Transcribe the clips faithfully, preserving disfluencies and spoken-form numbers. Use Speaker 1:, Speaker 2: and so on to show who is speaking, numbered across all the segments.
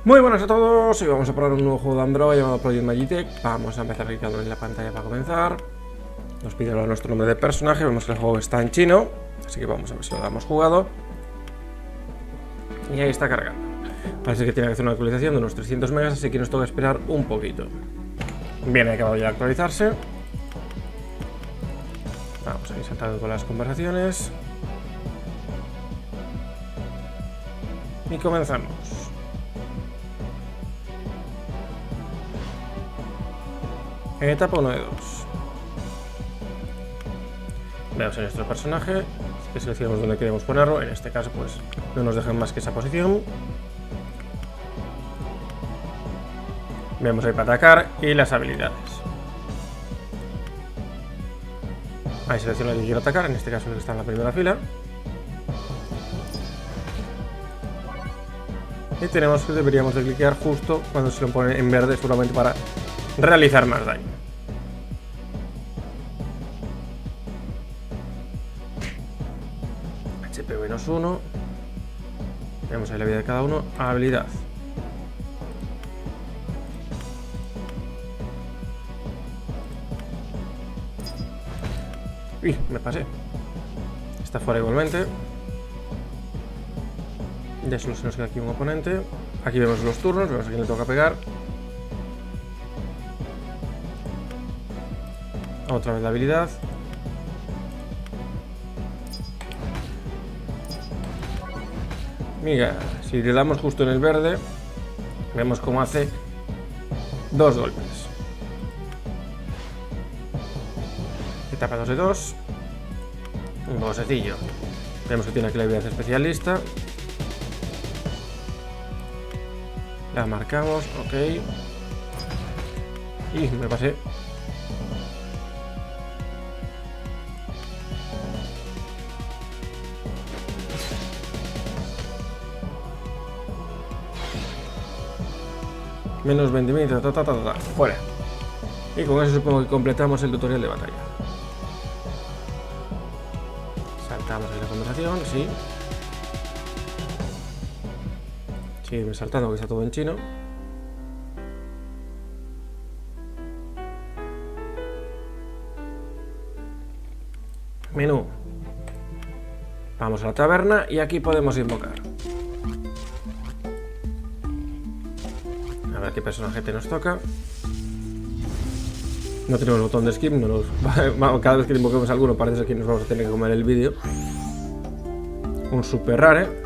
Speaker 1: Muy buenas a todos, hoy vamos a probar un nuevo juego de Android llamado Project Magitech. Vamos a empezar clicando en la pantalla para comenzar. Nos pide ahora nuestro nombre de personaje, vemos que el juego está en chino, así que vamos a ver si lo damos jugado. Y ahí está cargando. Parece que tiene que hacer una actualización de unos trescientos megas, así que nos toca esperar un poquito. Bien, ha acabado ya de actualizarse. Vamos a ir saltando con las conversaciones. Y comenzamos. En etapa uno de dos. Veamos en nuestro personaje, que seleccionamos donde queremos ponerlo. En este caso, pues no nos dejan más que esa posición. Vemos ahí para atacar y las habilidades. Ahí selecciono el que quiero atacar, en este caso el que está en la primera fila. Y tenemos que deberíamos de cliquear justo cuando se lo pone en verde, seguramente para realizar más daño. H P menos uno. Tenemos ahí la vida de cada uno. Habilidad. Uy, me pasé. Está fuera igualmente. Ya solo se nos queda aquí un oponente. Aquí vemos los turnos, vemos a quién le toca pegar. Otra vez la habilidad. Mira, si le damos justo en el verde, vemos cómo hace dos golpes. Etapa dos de dos. Un bosecillo. Vemos que tiene aquí la habilidad especialista. La marcamos, ok. Y me pasé. Menos veinte mil, ta, ta, ta, ta, ta, fuera. Y con eso supongo que completamos el tutorial de batalla. Saltamos ahí la conversación, sí. Sigue saltando que está todo en chino. Menú. Vamos a la taberna y aquí podemos invocar. A ver qué personaje te nos toca. No tenemos botón de skip, no nos... cada vez que invoquemos alguno parece que nos vamos a tener que comer el vídeo. Un super rare.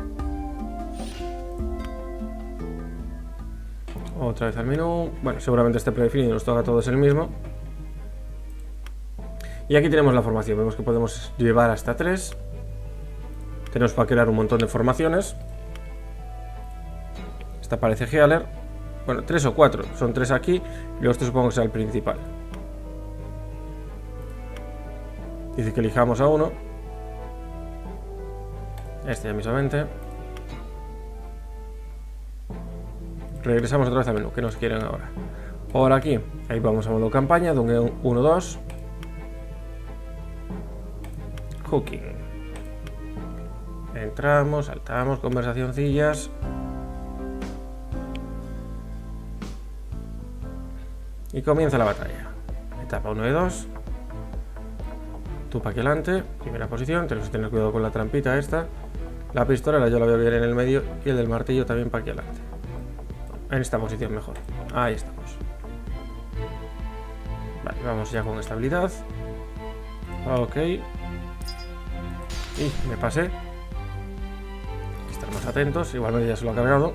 Speaker 1: Otra vez al menú. Bueno, seguramente este predefinido nos toca a todos el mismo. Y aquí tenemos la formación. Vemos que podemos llevar hasta tres. Tenemos para crear un montón de formaciones. Esta parece Healer. Bueno, tres o cuatro. Son tres aquí. Y luego este supongo que será el principal. Dice que elijamos a uno. Este ya mismamente. Regresamos otra vez al menú. ¿Qué nos quieren ahora? Por aquí. Ahí vamos a modo campaña. Donde uno, dos. Hooking. Entramos, saltamos, conversacioncillas. Y comienza la batalla. Etapa uno de dos. Tú para aquí adelante. Primera posición. Tenemos que tener cuidado con la trampita esta. La pistola yo la voy a ver en el medio. Y el del martillo también para aquí adelante. En esta posición mejor. Ahí estamos. Vale, vamos ya con estabilidad. Ok. Y me pasé. Hay que estar más atentos. Igualmente ya se lo ha cargado.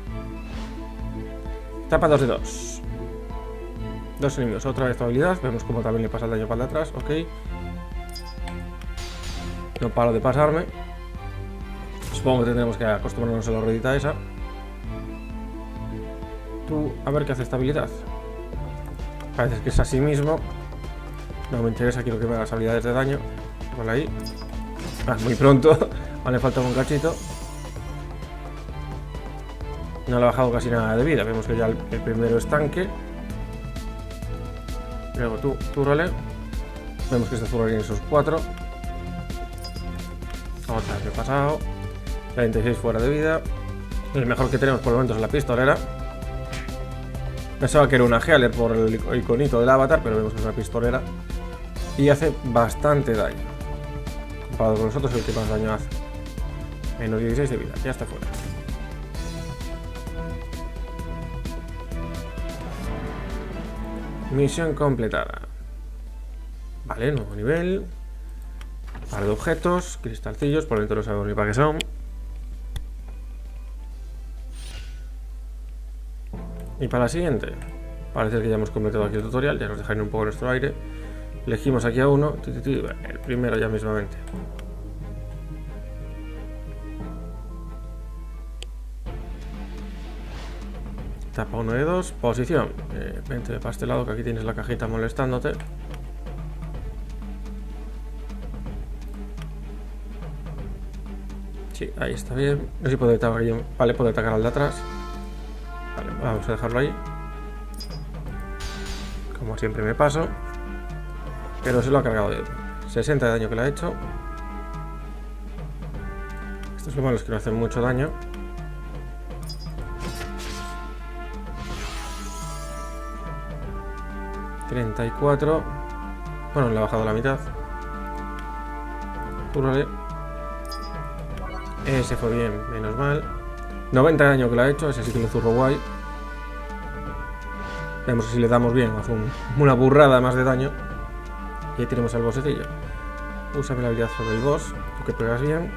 Speaker 1: Etapa dos de dos. Dos enemigos. Otra vez estabilidad. Vemos cómo también le pasa el daño para atrás. Ok. No paro de pasarme. Supongo que tendremos que acostumbrarnos a la ruedita esa. Tú, a ver qué hace esta habilidad. Parece que es así mismo. No me interesa, quiero que me hagas habilidades de daño. Por ahí. Ah, muy pronto. Vale, falta un cachito. No le ha bajado casi nada de vida. Vemos que ya el, el primero es tanque. Luego tú, tú role. Vemos que este zurro tiene esos cuatro. Otra vez he pasado. treinta y seis fuera de vida. El mejor que tenemos por el momento es la pistolera. Pensaba que era una Healer por el iconito del avatar, pero vemos que es una pistolera. Y hace bastante daño. Comparado con nosotros, el que más daño hace. Menos dieciséis de vida, ya está fuera. Misión completada. Vale, nuevo nivel. Par de objetos, cristalcillos, por dentro no sabemos ni para qué son. Y para la siguiente, parece que ya hemos completado aquí el tutorial, ya nos dejan un poco nuestro aire. Elegimos aquí a uno, el primero ya mismamente. Etapa uno de dos, posición. Eh, vente de pastelado, que aquí tienes la cajita molestándote. Sí, ahí está bien. No sé si puede atacar, vale, puede atacar al de atrás. Vale, vamos a dejarlo ahí. Como siempre me paso. Pero se lo ha cargado bien. sesenta de daño que le ha hecho. Esto es lo malo, es que no hacen mucho daño. treinta y cuatro. Bueno, le ha bajado la mitad. Cúrale. Ese fue bien, menos mal. noventa de daño que le ha hecho, ese sí que lo zurro guay. Vemos que si le damos bien, hace un, una burrada más de daño. Y ahí tenemos al bossecillo. Úsame la habilidad sobre el boss, tú que pegas bien.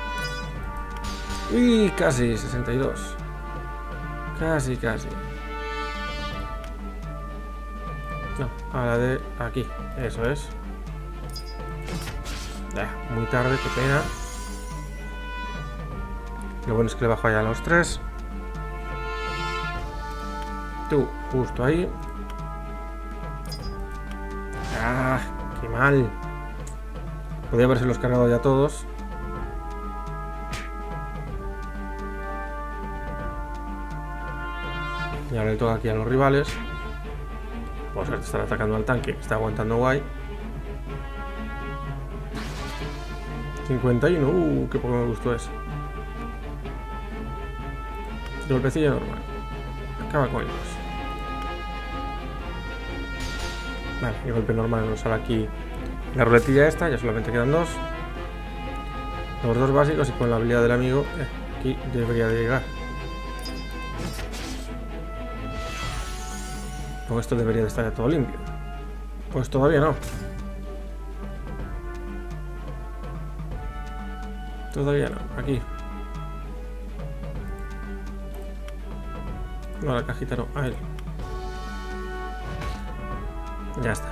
Speaker 1: Uy, casi, sesenta y dos. Casi, casi. No, a la de aquí, eso es. Ya, muy tarde, qué pena. Lo bueno es que le bajo ya a los tres. Tú, justo ahí. Ah, qué mal. Podría haberse los cargado ya todos. Y ahora le toca aquí a los rivales. Por suerte están atacando al tanque, está aguantando guay. cincuenta y uno, uh, qué poco me gustó ese. Golpecillo normal. Acaba con ellos. Vale, el golpe normal nos sale aquí la ruletilla esta, ya solamente quedan dos. Los dos básicos y con la habilidad del amigo, eh, aquí debería de llegar. Con esto debería de estar ya todo limpio. Pues todavía no. Todavía no, aquí. No, la cajita no, a él. Ya está.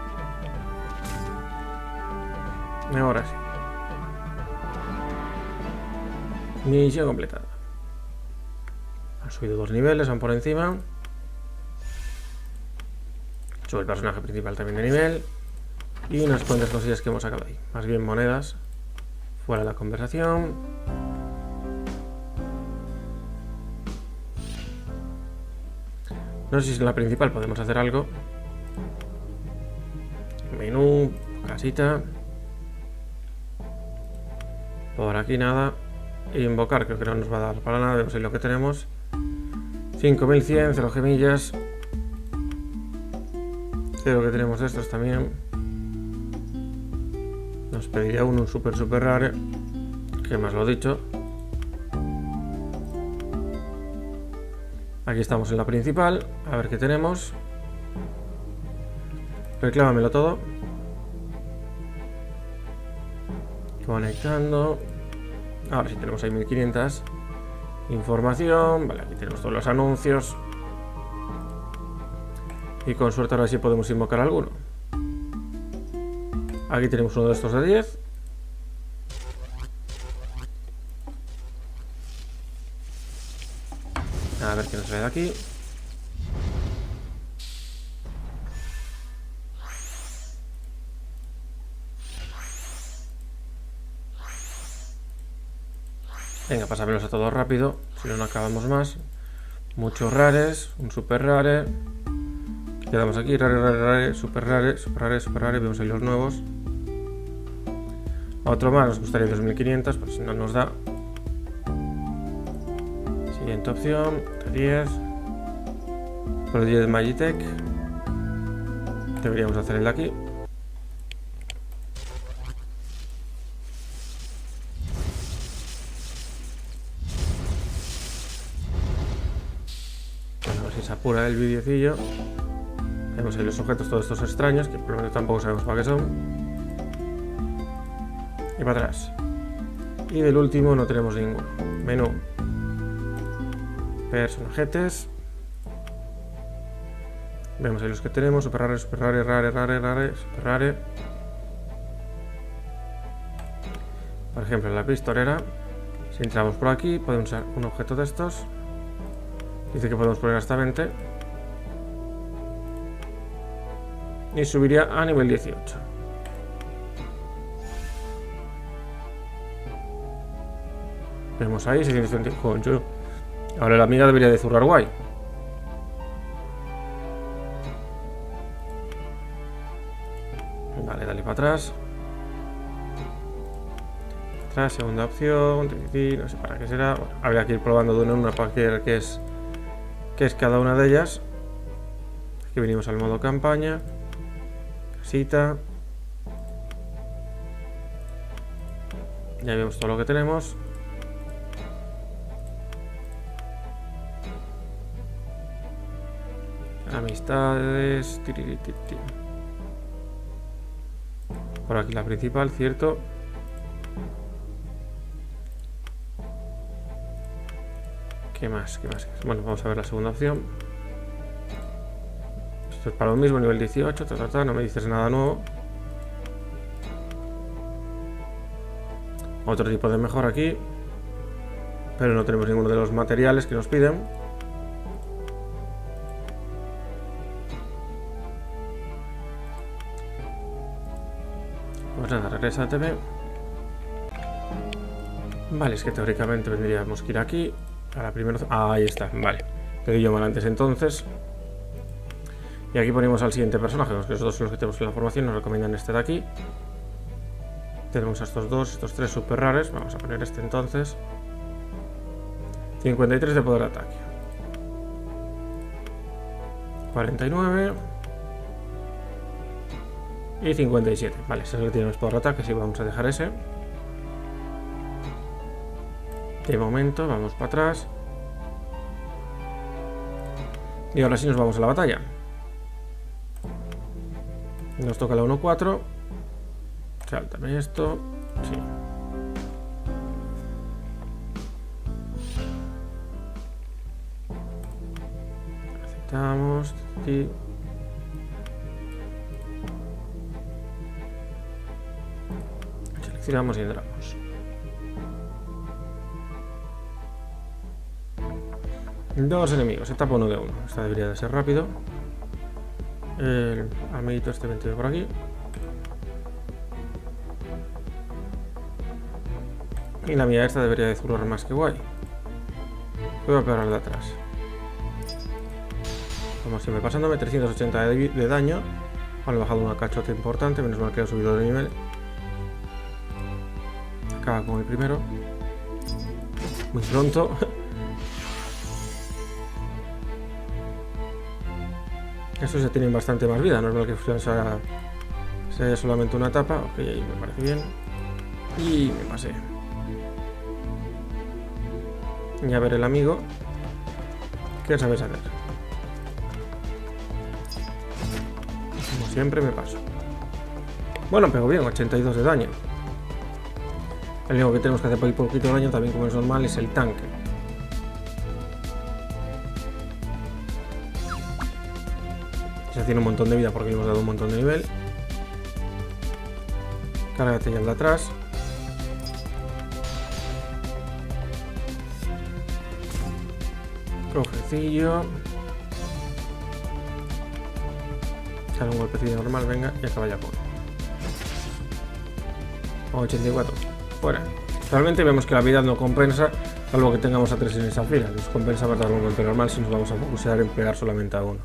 Speaker 1: Ahora sí. Misión completada. Han subido dos niveles, van por encima. Sube el personaje principal también de nivel. Y unas cuantas cosillas que hemos sacado ahí. Más bien monedas. Fuera de la conversación. No sé si en la principal podemos hacer algo. Menú, casita. Por aquí nada. Invocar creo que no nos va a dar para nada. Vemos ahí lo que tenemos. cinco mil cien, cero gemillas. Creo que tenemos estos también. Nos pediría uno, un super super rare. Que más lo he dicho. Aquí estamos en la principal. A ver qué tenemos. Reclámamelo todo. Conectando. Ahora sí tenemos ahí mil quinientos. Información. Vale, aquí tenemos todos los anuncios. Y con suerte ahora sí podemos invocar alguno. Aquí tenemos uno de estos de diez. A ver qué nos trae de aquí. Venga, pásamelos a todos rápido, si no, no acabamos más. Muchos rares, un super rare. Quedamos aquí, rare, rare, rare, super rare, super rare, super rare. Vemos ahí los nuevos. Otro más, nos gustaría dos mil quinientos, pero si no nos da. Si Siguiente opción, T diez. Por diez de Magitech. Deberíamos hacer el de aquí. Bueno, a ver si se apura el vídeocillo. Vemos ahí los objetos, todos estos extraños, que por lo menos tampoco sabemos para qué son. Y para atrás. Y del último no tenemos ninguno. Menú. Personajes. Vemos ahí los que tenemos. Super rare, super rare, rare, rare, rare, super rare. Por ejemplo, en la pistolera. Si entramos por aquí, podemos usar un objeto de estos. Dice que podemos poner hasta veinte. Y subiría a nivel dieciocho. Vemos ahí seiscientos veinte. Ahora la amiga debería de zurrar guay. Vale, dale para atrás. Atrás, segunda opción. No sé para qué será. Bueno, habría que ir probando de una en una para ver qué es, qué es cada una de ellas. Aquí venimos al modo campaña. Casita. Ya vemos todo lo que tenemos. Amistades. Por aquí la principal, cierto. ¿Qué más? ¿Qué más? Bueno, vamos a ver la segunda opción. Esto es para lo mismo, nivel dieciocho. Ta, ta, ta, no me dices nada nuevo. Otro tipo de mejora aquí. Pero no tenemos ninguno de los materiales que nos piden. Pues nada, regresa a T V. Vale, es que teóricamente tendríamos que ir aquí. A la primera. Ah, ahí está, vale. Le doy yo mal antes entonces. Y aquí ponemos al siguiente personaje. Los que los dos son los que tenemos en la formación. Nos recomiendan este de aquí. Tenemos a estos dos, estos tres super rares. Vamos a poner este entonces. cincuenta y tres de poder de ataque. cuarenta y nueve. Y cincuenta y siete. Vale, ese es el que tiene más poder de ataque. Así vamos a dejar ese. De momento, vamos para atrás. Y ahora sí nos vamos a la batalla. Nos toca la uno cuatro. Sáltame esto. Sí. Aceptamos. Sí. Seleccionamos y entramos. Dos enemigos, etapa uno de uno. Esta debería de ser rápido. El amiguito este veinte por aquí. Y la mía esta debería de zurrar más que guay. Voy a pegar de atrás. Como siempre, pasándome trescientos ochenta de, de daño. Vale, he bajado una cachota importante, menos mal que he subido de nivel. Acaba con el primero. Muy pronto. Estos ya tienen bastante más vida, normal que sea, sea solamente una etapa. Ok, ahí me parece bien. Y me pasé. Y a ver el amigo. ¿Qué sabes hacer? Como siempre me paso. Bueno, pego bien, ochenta y dos de daño. El único que tenemos que hacer por un poquito de daño, también como es normal, es el tanque. Ya tiene un montón de vida porque le hemos dado un montón de nivel. Cárgate ya el de atrás. Cofrecillo. Sale un golpecillo normal, venga, y acaba ya por ochenta y cuatro. Fuera. Realmente vemos que la vida no compensa, salvo que tengamos a tres en esa fila. Nos compensa matar un golpe normal si nos vamos a focusear en pegar solamente a uno.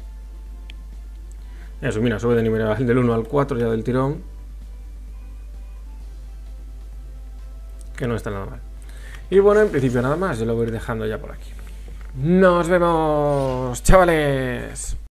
Speaker 1: Eso, mira, sube de nivel del uno al cuatro ya del tirón. Que no está nada mal. Y bueno, en principio nada más, yo lo voy a ir dejando ya por aquí. Nos vemos, chavales.